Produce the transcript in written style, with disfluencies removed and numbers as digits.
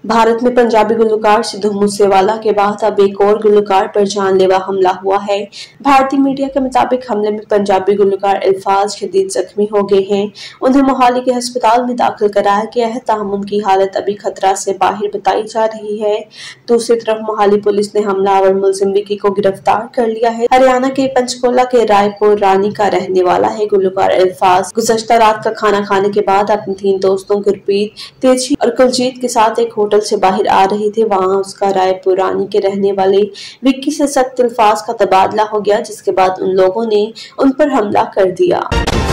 भारत में पंजाबी गुलकार सिद्धू मूसेवाला के बाद अब एक और गुलकार पर जानलेवा हमला हुआ है। भारतीय मीडिया के मुताबिक हमले में पंजाबी गुलकार अल्फाज शदीद जख्मी हो गए हैं। उन्हें मोहाली के अस्पताल में दाखिल कराया गया है, ताहम उनकी हालत अभी खतरा से बाहर बताई जा रही है। दूसरी तरफ मोहाली पुलिस ने हमलावर मुलजिम विक्की को गिरफ्तार कर लिया है। हरियाणा के पंचकुला के रायपुर रानी का रहने वाला है गुलकार अल्फाज। गुज़श्ता रात का खाना खाने के बाद अपने 3 दोस्तों गुरप्रीत, तेजी और कुलजीत के साथ एक होटल से बाहर आ रहे थे। वहां उसका रायपुर रानी के रहने वाले विक्की से सख्त अल्फाज का तबादला हो गया, जिसके बाद उन लोगों ने उन पर हमला कर दिया।